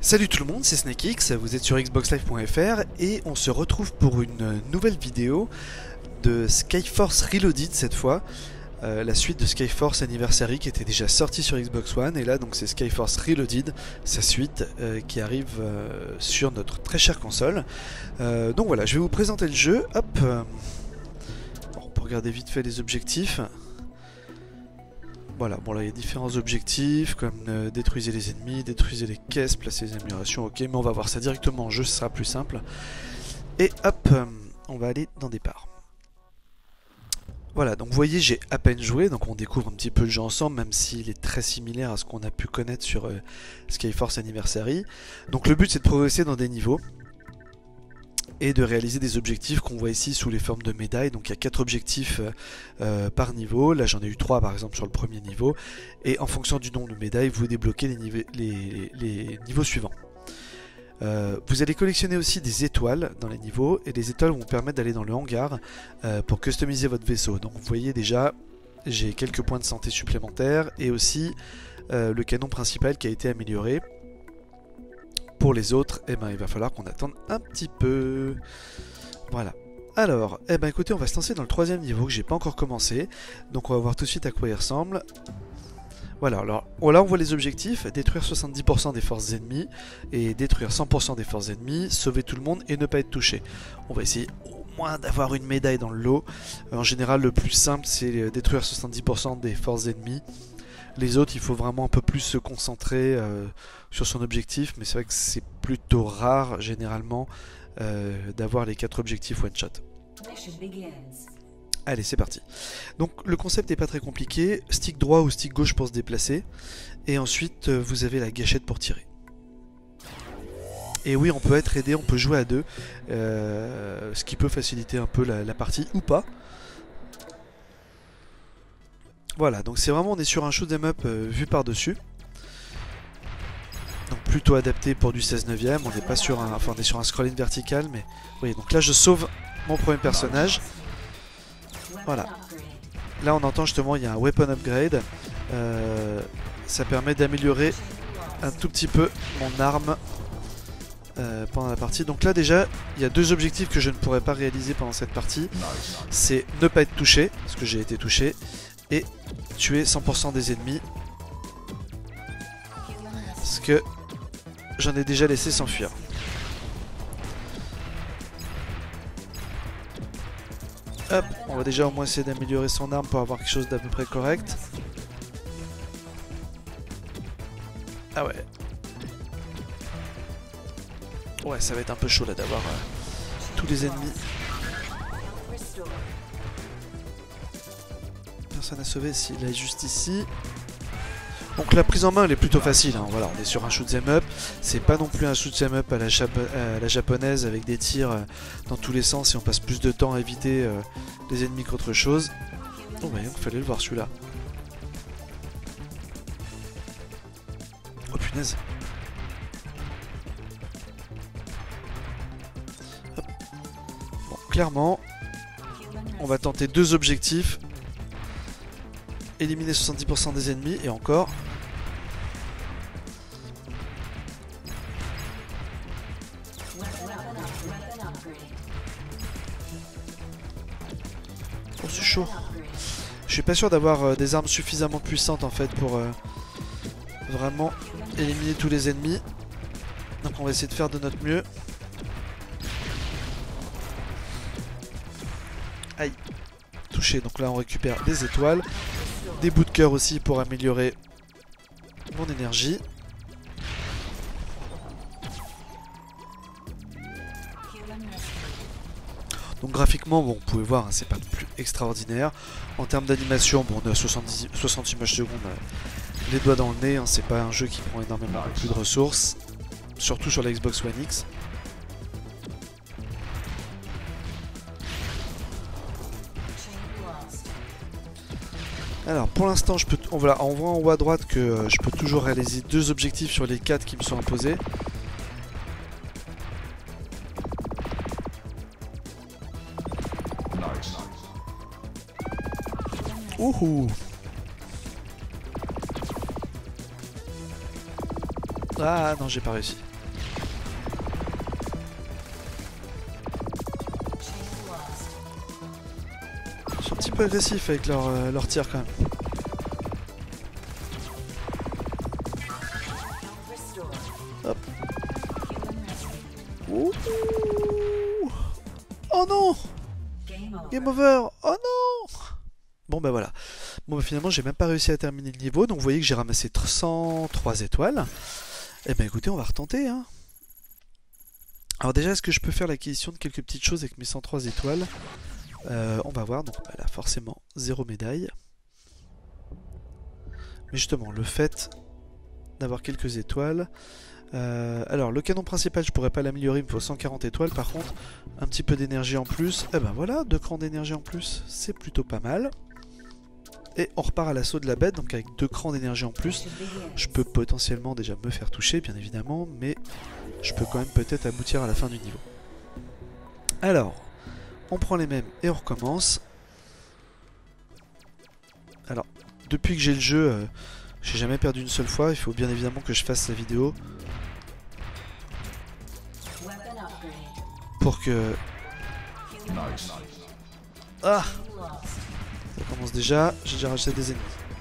Salut tout le monde, c'est SnakeX, vous êtes sur xboxlive.fr et on se retrouve pour une nouvelle vidéo de Skyforce Reloaded cette fois, la suite de Skyforce Anniversary qui était déjà sortie sur Xbox One, et là donc c'est Skyforce Reloaded, sa suite qui arrive sur notre très chère console. Donc voilà, je vais vous présenter le jeu. Hop, on peut regarder vite fait les objectifs. Voilà, bon là il y a différents objectifs comme détruisez les ennemis, détruisez les caisses, placez les améliorations, ok, mais on va voir ça directement en jeu, ce sera plus simple. Et hop, on va aller dans départ. Voilà, donc vous voyez j'ai à peine joué, donc on découvre un petit peu le jeu ensemble, même s'il est très similaire à ce qu'on a pu connaître sur Skyforce Anniversary. Donc le but c'est de progresser dans des niveaux et de réaliser des objectifs qu'on voit ici sous les formes de médailles. Donc il y a 4 objectifs par niveau, là j'en ai eu 3 par exemple sur le premier niveau, et en fonction du nombre de médailles vous débloquez les niveaux suivants. Vous allez collectionner aussi des étoiles dans les niveaux, et les étoiles vont vous permettre d'aller dans le hangar pour customiser votre vaisseau. Donc vous voyez déjà j'ai quelques points de santé supplémentaires, et aussi le canon principal qui a été amélioré. Pour les autres, eh ben, il va falloir qu'on attende un petit peu. Voilà. Alors, eh ben, écoutez, on va se lancer dans le troisième niveau que j'ai pas encore commencé. Donc on va voir tout de suite à quoi il ressemble. Voilà, alors là on voit les objectifs. Détruire 70% des forces ennemies et détruire 100% des forces ennemies, sauver tout le monde et ne pas être touché. On va essayer au moins d'avoir une médaille dans le lot. En général, le plus simple c'est détruire 70% des forces ennemies. Les autres, il faut vraiment un peu plus se concentrer sur son objectif, mais c'est vrai que c'est plutôt rare, généralement, d'avoir les 4 objectifs one-shot. Allez, c'est parti. Donc, le concept n'est pas très compliqué. Stick droit ou stick gauche pour se déplacer. Et ensuite, vous avez la gâchette pour tirer. Et oui, on peut être aidé, on peut jouer à deux, ce qui peut faciliter un peu la partie, ou pas. Voilà, donc c'est vraiment, on est sur un shoot'em up vu par-dessus. Donc plutôt adapté pour du 16/9ème, on n'est pas sur un... Enfin on est sur un scrolling vertical, mais... Oui, donc là je sauve mon premier personnage. Voilà. Là on entend justement, il y a un weapon upgrade. Ça permet d'améliorer un tout petit peu mon arme pendant la partie. Donc là déjà, il y a 2 objectifs que je ne pourrais pas réaliser pendant cette partie. C'est ne pas être touché, parce que j'ai été touché, et tuer 100% des ennemis, parce que j'en ai déjà laissé s'enfuir. Hop, on va déjà au moins essayer d'améliorer son arme pour avoir quelque chose d'à peu près correct. Ah ouais. Ouais, ça va être un peu chaud là d'avoir tous les ennemis. Personne à sauver s'il est juste ici. Donc la prise en main elle est plutôt facile, hein. Voilà, on est sur un shoot'em up. C'est pas non plus un shoot'em up à la japonaise avec des tirs dans tous les sens et on passe plus de temps à éviter les ennemis qu'autre chose. Oh bah il fallait le voir celui-là. Oh punaise. Hop. Bon, clairement, on va tenter 2 objectifs. Éliminer 70% des ennemis, et encore. Oh, c'est chaud. Je suis pas sûr d'avoir des armes suffisamment puissantes en fait pour vraiment éliminer tous les ennemis. Donc on va essayer de faire de notre mieux. Aïe. Touché, donc là on récupère des étoiles. Des bouts de cœur aussi pour améliorer mon énergie. Donc graphiquement, bon, vous pouvez voir, hein, c'est pas non plus extraordinaire. En termes d'animation, bon, on est à 60 images secondes, les doigts dans le nez, hein, c'est pas un jeu qui prend énormément plus de ressources, surtout sur la Xbox One X. Alors pour l'instant on voit en haut à droite que je peux toujours réaliser 2 objectifs sur les 4 qui me sont imposés. Ouhou. Ah non, j'ai pas réussi. peu agressifs avec leur tir quand même. Hop. Ouh. Oh non! Game over! Oh non! Bon bah voilà. Bon bah finalement j'ai même pas réussi à terminer le niveau, donc vous voyez que j'ai ramassé 103 étoiles. Et ben écoutez, on va retenter hein. Alors déjà, est-ce que je peux faire l'acquisition de quelques petites choses avec mes 103 étoiles? On va voir, donc là forcément 0 médaille. Mais justement, le fait d'avoir quelques étoiles... alors le canon principal, je pourrais pas l'améliorer, il me faut 140 étoiles. Par contre, un petit peu d'énergie en plus. Et ben voilà, 2 crans d'énergie en plus, c'est plutôt pas mal. Et on repart à l'assaut de la bête, donc avec 2 crans d'énergie en plus. Je peux potentiellement déjà me faire toucher, bien évidemment, mais je peux quand même peut-être aboutir à la fin du niveau. Alors, on prend les mêmes et on recommence. Alors, depuis que j'ai le jeu, j'ai jamais perdu une seule fois. Il faut bien évidemment que je fasse la vidéo pour que... Ah! Ça commence déjà, j'ai déjà rajouté des ennemis.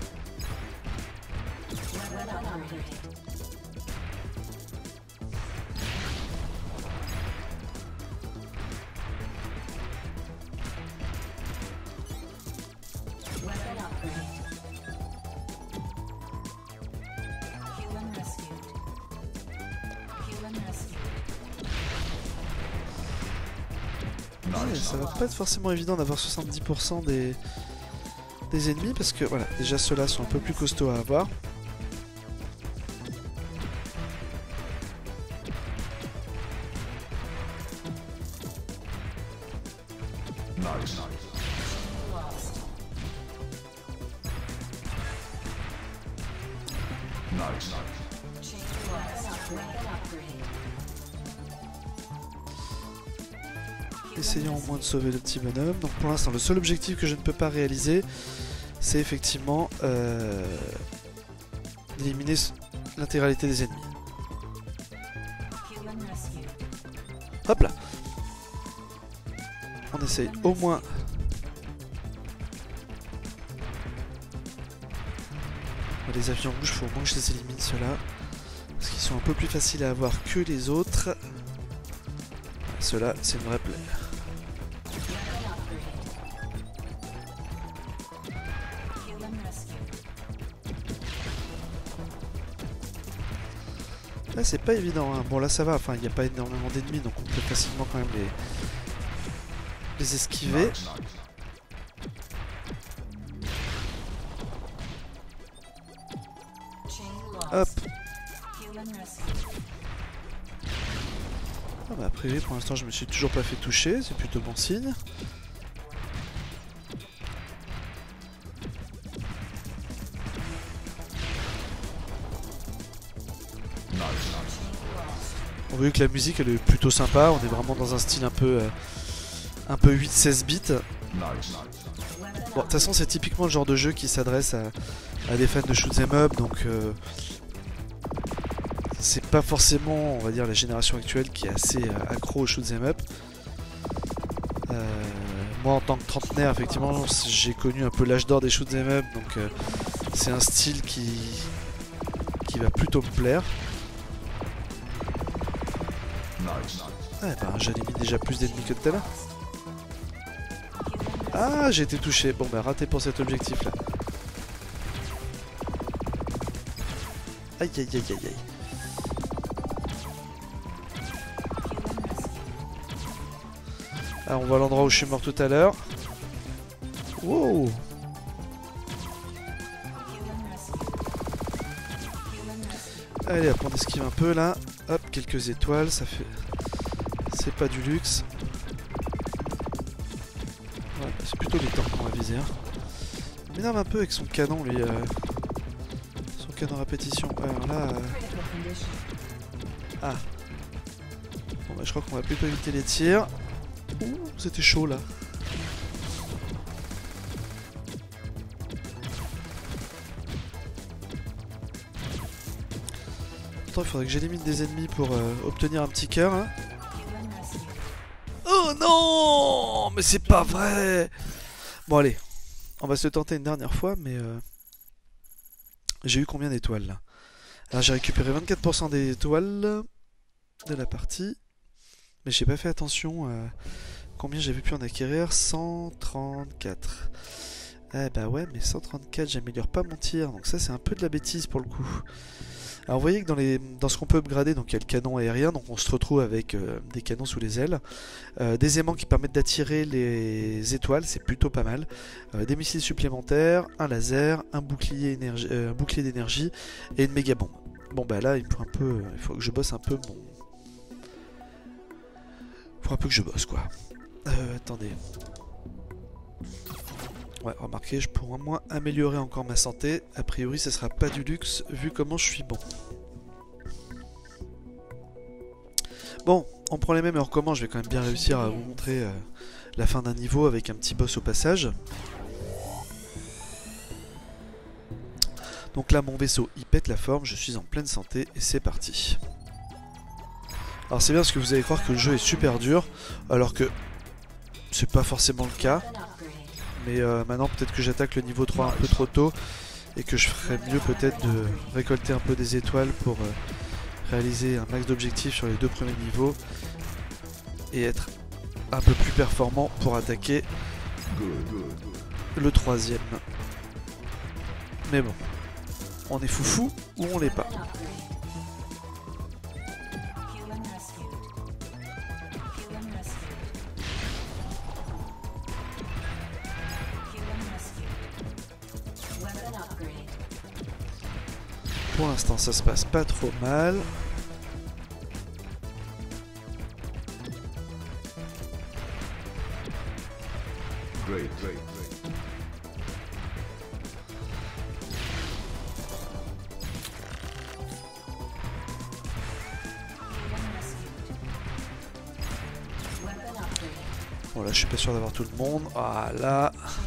Ouais, ça va pas être forcément évident d'avoir 70% des ennemis parce que voilà, déjà ceux-là sont un peu plus costauds à avoir. Essayons au moins de sauver le petit bonhomme. Donc pour l'instant, le seul objectif que je ne peux pas réaliser, c'est effectivement d'éliminer l'intégralité des ennemis. Hop là. On essaye au moins... Les avions rouges, il faut au moins que je les élimine ceux-là. Parce qu'ils sont un peu plus faciles à avoir que les autres. Ceux-là, c'est une vraie plaie. Là c'est pas évident hein. Bon là ça va, enfin il n'y a pas énormément d'ennemis donc on peut facilement quand même les esquiver. Hop. Ah bah a priori pour l'instant je me suis toujours pas fait toucher, c'est plutôt bon signe. Vous voyez que la musique elle est plutôt sympa, on est vraiment dans un style un peu 8-16 bits. Bon, de toute façon c'est typiquement le genre de jeu qui s'adresse à des fans de shoot'em up, donc c'est pas forcément, on va dire, la génération actuelle qui est assez accro au shoot'em up. Moi en tant que trentenaire, effectivement, j'ai connu un peu l'âge d'or des shoot'em up, donc c'est un style qui va plutôt me plaire. Ah bah j'élimine déjà plus d'ennemis que tout à l'heure. Ah j'ai été touché, bon bah raté pour cet objectif là. Aïe aïe aïe aïe aïe. Ah on voit l'endroit où je suis mort tout à l'heure. Wow. Allez hop on esquive un peu là. Hop quelques étoiles, ça fait... C'est pas du luxe. Ouais, c'est plutôt les tanks qu'on va viser. Hein. Il m'énerve un peu avec son canon, lui. Son canon à répétition. Ouais, alors là... Ah. Bon, bah, je crois qu'on va plutôt éviter les tirs. Ouh, c'était chaud, là. Attends, il faudrait que j'élimine des ennemis pour obtenir un petit cœur, hein. Oh non! Mais c'est pas vrai! Bon allez, On va se tenter une dernière fois, mais j'ai eu combien d'étoiles là? Alors j'ai récupéré 24% des étoiles de la partie, mais j'ai pas fait attention à combien j'avais pu en acquérir. 134. Eh bah ouais, mais 134, j'améliore pas mon tir, donc ça c'est un peu de la bêtise pour le coup. Alors vous voyez que dans ce qu'on peut upgrader, donc il y a le canon aérien, donc on se retrouve avec des canons sous les ailes, des aimants qui permettent d'attirer les étoiles, c'est plutôt pas mal, des missiles supplémentaires, un laser, un bouclier d'énergie et une méga bombe. Bon bah là il faut que je bosse un peu mon... Faut un peu que je bosse quoi. Attendez. Ouais, remarquez, je pourrais au moins améliorer encore ma santé. A priori, ça sera pas du luxe, vu comment je suis bon. Bon, on prend les mêmes et on recommence. Je vais quand même bien réussir à vous montrer la fin d'un niveau avec un petit boss au passage. Donc là, mon vaisseau, il pète la forme. Je suis en pleine santé et c'est parti. Alors c'est bien parce que vous allez croire que le jeu est super dur, alors que c'est pas forcément le cas. Mais maintenant peut-être que j'attaque le niveau 3 un peu trop tôt et que je ferais mieux peut-être de récolter un peu des étoiles pour réaliser un max d'objectifs sur les 2 premiers niveaux et être un peu plus performant pour attaquer le 3e. Mais bon, on est foufou ou on l'est pas. Pour l'instant, ça se passe pas trop mal. Bon là, je suis pas sûr d'avoir tout le monde. Voilà.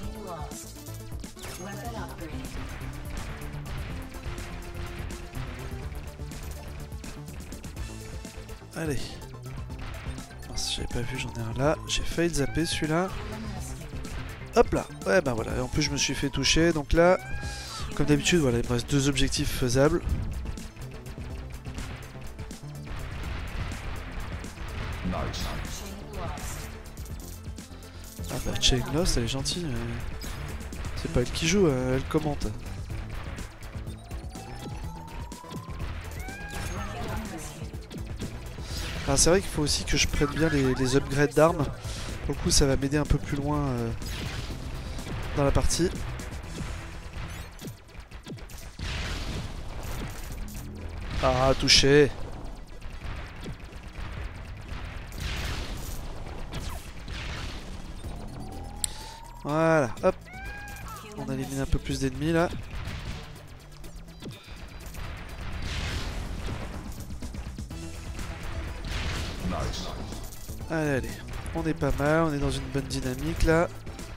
Allez. Mince, j'avais pas vu, j'en ai un là. J'ai failli le zapper celui-là. Hop là. Ouais, bah voilà. Et en plus, je me suis fait toucher. Donc là, comme d'habitude, voilà, il me reste 2 objectifs faisables. Ah bah, Chain Lost, elle est gentille. C'est pas elle qui joue, elle commente. Alors c'est vrai qu'il faut aussi que je prenne bien les upgrades d'armes. Pour le coup ça va m'aider un peu plus loin dans la partie. Ah, touché. Voilà, hop. On a éliminé un peu plus d'ennemis là. Allez, allez, on est pas mal, on est dans une bonne dynamique là.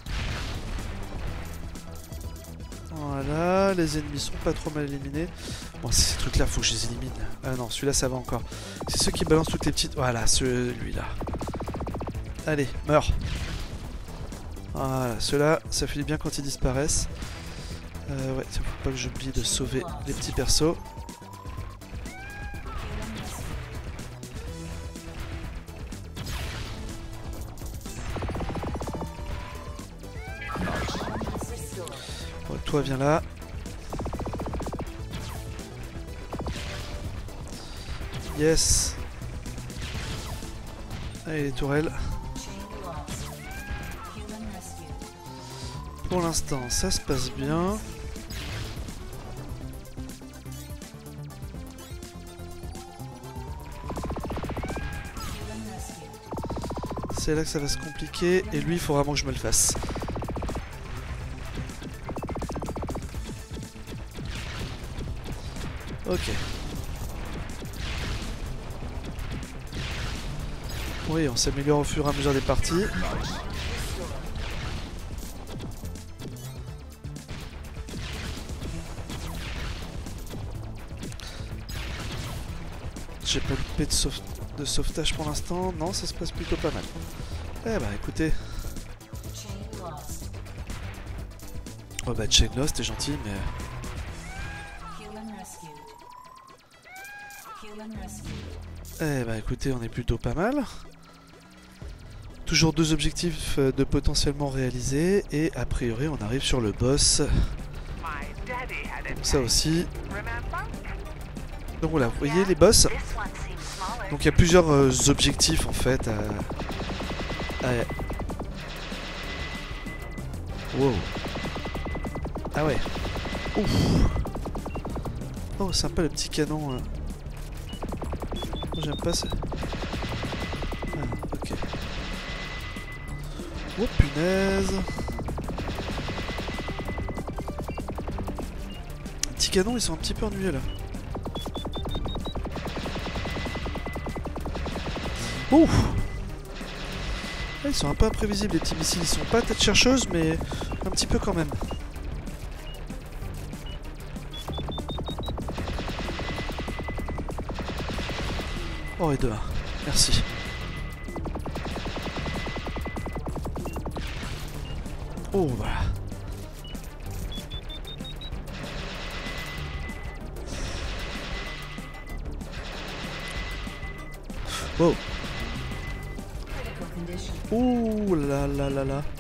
Voilà, les ennemis sont pas trop mal éliminés. Bon, ces trucs là, faut que je les élimine. Ah non, celui-là ça va encore. C'est ceux qui balancent toutes les petites... Voilà, celui-là. Allez, meurs. Voilà, ceux-là, ça fait du bien quand ils disparaissent. Ouais, il faut pas que j'oublie de sauver les petits persos. Bon, toi viens là. Yes. Allez les tourelles. Pour l'instant ça se passe bien. C'est là que ça va se compliquer et lui il faut vraiment que je me le fasse. Ok. Oui, on s'améliore au fur et à mesure des parties. J'ai pas loupé de sauvetage pour l'instant. Non, ça se passe plutôt pas mal. Eh bah écoutez. Oh bah Chainlaw, c'était gentil, mais... Eh bah écoutez, on est plutôt pas mal. Toujours 2 objectifs de potentiellement réaliser, et a priori on arrive sur le boss. Donc ça aussi. Donc voilà, vous voyez les boss. Donc il y a plusieurs objectifs en fait à... Wow. Ah ouais. Ouf. Oh sympa le petit canon. J'aime pas ça. Ah, ok. Oh punaise. Les petits canons ils sont un petit peu ennuyeux là. Ouf. Ils sont un peu imprévisibles les petits missiles, ils sont pas tête chercheuse mais un petit peu quand même. Oh et 2-1, merci. Oh voilà. Wow. Ouh là là là là.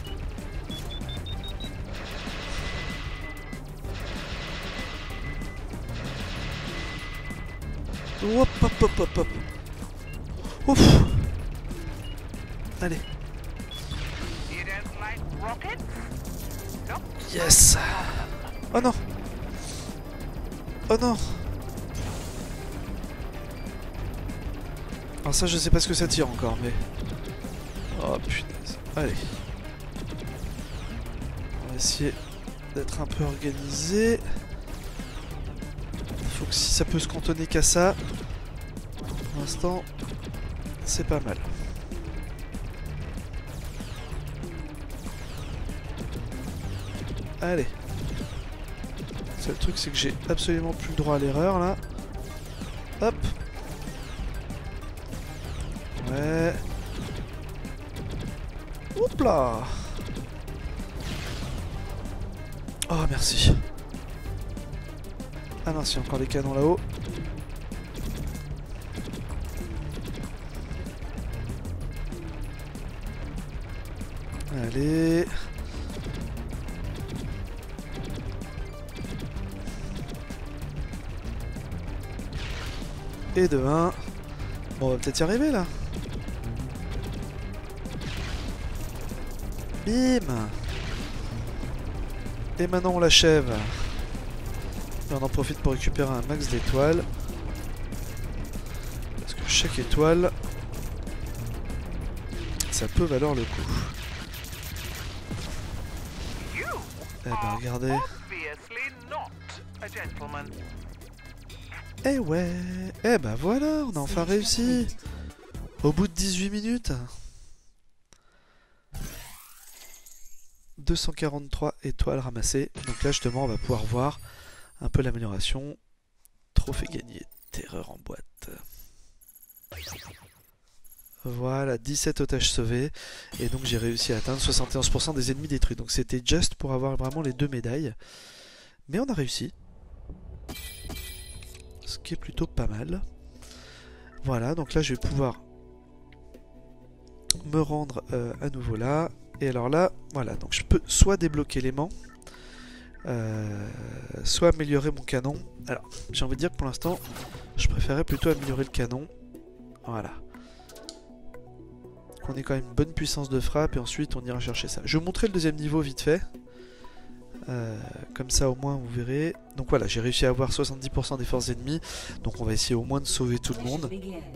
Hop hop hop hop hop. Ouf. Allez. Yes. Oh non. Oh non. Alors ça je sais pas ce que ça tire encore mais... Oh punaise. Allez. On va essayer d'être un peu organisé. Faut que si ça peut se cantonner qu'à ça. Pour l'instant, c'est pas mal. Allez. Le seul truc c'est que j'ai absolument plus le droit à l'erreur là. Hop. Ouais. Hop là. Oh merci. Ah non, il y a encore des canons là-haut. Allez. Et de 1. Bon, on va peut-être y arriver là. Bim. Et maintenant on l'achève. Et on en profite pour récupérer un max d'étoiles. Parce que chaque étoile, ça peut valoir le coup. Eh ben regardez. Eh ouais. Eh ben voilà, on a enfin réussi. Au bout de 18 minutes. 243 étoiles ramassées. Donc là justement on va pouvoir voir un peu l'amélioration. Trophée gagné, terreur en boîte. Voilà, 17 otages sauvés. Et donc j'ai réussi à atteindre 71% des ennemis détruits. Donc c'était juste pour avoir vraiment les 2 médailles. Mais on a réussi. Ce qui est plutôt pas mal. Voilà, donc là je vais pouvoir me rendre à nouveau là. Et alors là, voilà, donc je peux soit débloquer l'aimant, soit améliorer mon canon. Alors, j'ai envie de dire que pour l'instant, je préférais plutôt améliorer le canon. Voilà. On ait quand même une bonne puissance de frappe et ensuite on ira chercher ça. Je vais vous montrer le deuxième niveau vite fait. Comme ça au moins vous verrez. Donc voilà, j'ai réussi à avoir 70% des forces ennemies. Donc on va essayer au moins de sauver tout le monde.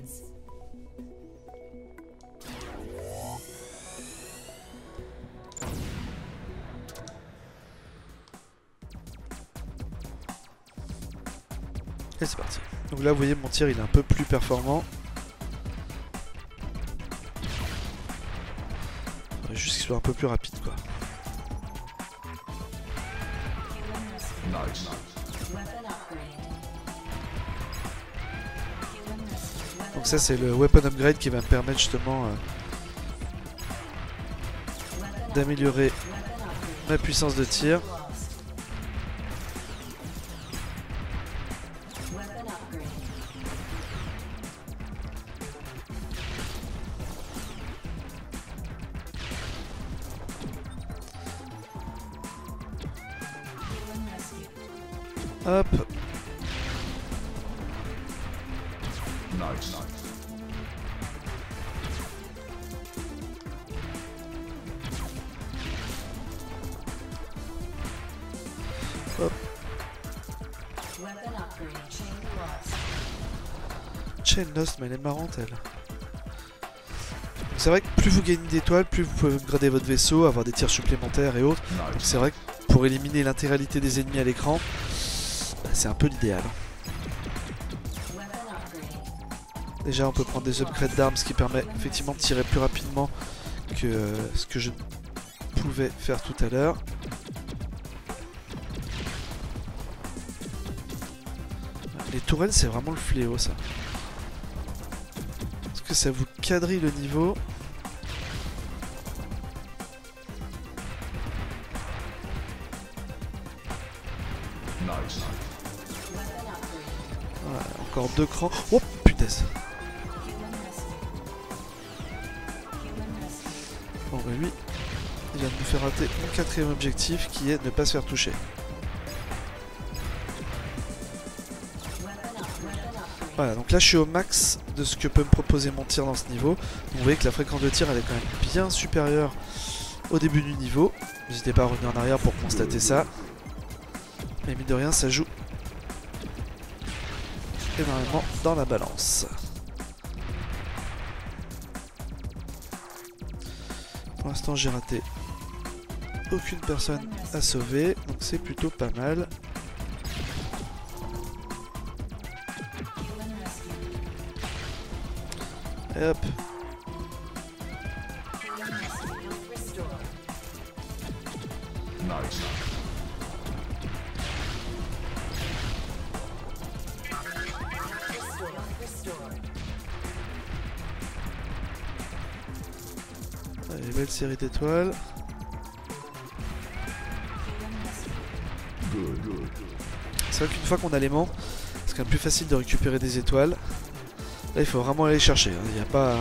Et c'est parti. Donc là vous voyez mon tir il est un peu plus performant. Il faudrait juste qu'il soit un peu plus rapide quoi. Donc ça c'est le weapon upgrade qui va me permettre justement d'améliorer ma puissance de tir. Hop. Nice. Hop. Chain Lost, mais elle est marrante elle. C'est vrai que plus vous gagnez d'étoiles, plus vous pouvez upgrader votre vaisseau, avoir des tirs supplémentaires et autres. Donc c'est vrai que pour éliminer l'intégralité des ennemis à l'écran, bah, c'est un peu l'idéal. Déjà on peut prendre des upgrades d'armes, ce qui permet effectivement de tirer plus rapidement que ce que je pouvais faire tout à l'heure. Les tourelles c'est vraiment le fléau ça. Parce que ça vous quadrille le niveau. Voilà, encore 2 crans. Oh putain. Bon bah lui, il vient de nous faire rater mon 4e objectif qui est ne pas se faire toucher. Voilà, donc là je suis au max de ce que peut me proposer mon tir dans ce niveau. Donc vous voyez que la fréquence de tir elle est quand même bien supérieure au début du niveau. N'hésitez pas à revenir en arrière pour constater ça. Mais mine de rien ça joue énormément dans la balance. Pour l'instant j'ai raté aucune personne à sauver, donc c'est plutôt pas mal. Et hop. Allez, belle série d'étoiles. C'est vrai qu'une fois qu'on a l'aimant, c'est quand même plus facile de récupérer des étoiles. Là, il faut vraiment aller les chercher. Il n'y a pas...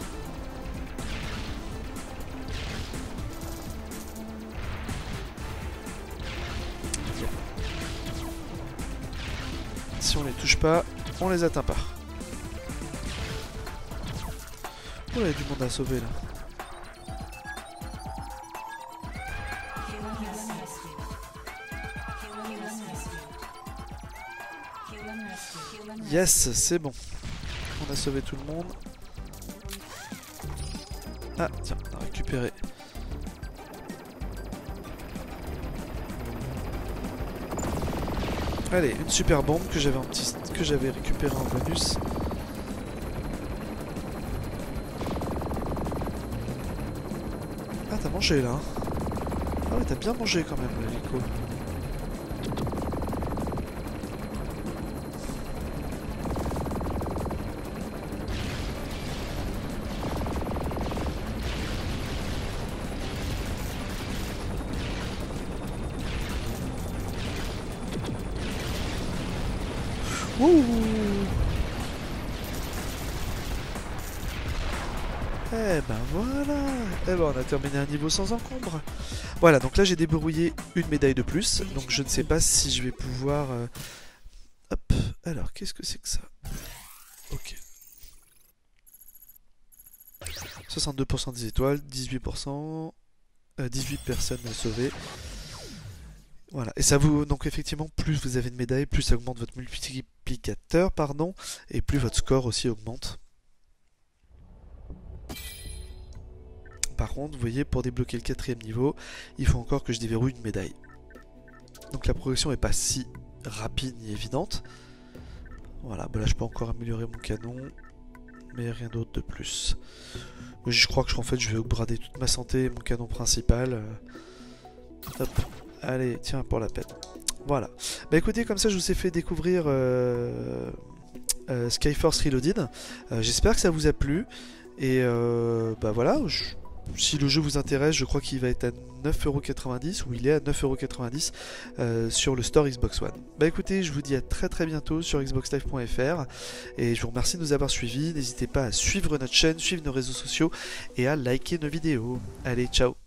Si on les touche pas, on les atteint pas. Oh, il y a du monde à sauver là. Yes, c'est bon. On a sauvé tout le monde. Ah, tiens, on a récupéré. Allez, une super bombe que j'avais récupérée en bonus. Ah, t'as mangé là. Hein. Ah ouais, t'as bien mangé quand même, Lico. Ouh. Eh ben voilà. Eh ben on a terminé un niveau sans encombre. Voilà, donc là j'ai débrouillé une médaille de plus. Donc je ne sais pas si je vais pouvoir... Hop, alors qu'est-ce que c'est que ça? Ok. 62% des étoiles, 18%... 18 personnes sauvées. Voilà, et ça vous... Donc effectivement, plus vous avez de médailles, plus ça augmente votre multiplicateur, pardon, et plus votre score aussi augmente. Par contre, vous voyez, pour débloquer le 4e niveau, il faut encore que je déverrouille une médaille. Donc la progression n'est pas si rapide ni évidente. Voilà, bah là je peux encore améliorer mon canon, mais rien d'autre de plus. Je crois que en fait je vais upgrader toute ma santé et mon canon principal. Hop. Allez, tiens, pour la peine. Voilà. Bah écoutez, comme ça, je vous ai fait découvrir Skyforce Reloaded. J'espère que ça vous a plu. Et bah voilà, si le jeu vous intéresse, je crois qu'il va être à 9,90€ ou il est à 9,90€ sur le store Xbox One. Bah écoutez, je vous dis à très très bientôt sur xboxlive.fr et je vous remercie de nous avoir suivis. N'hésitez pas à suivre notre chaîne, suivre nos réseaux sociaux et à liker nos vidéos. Allez, ciao!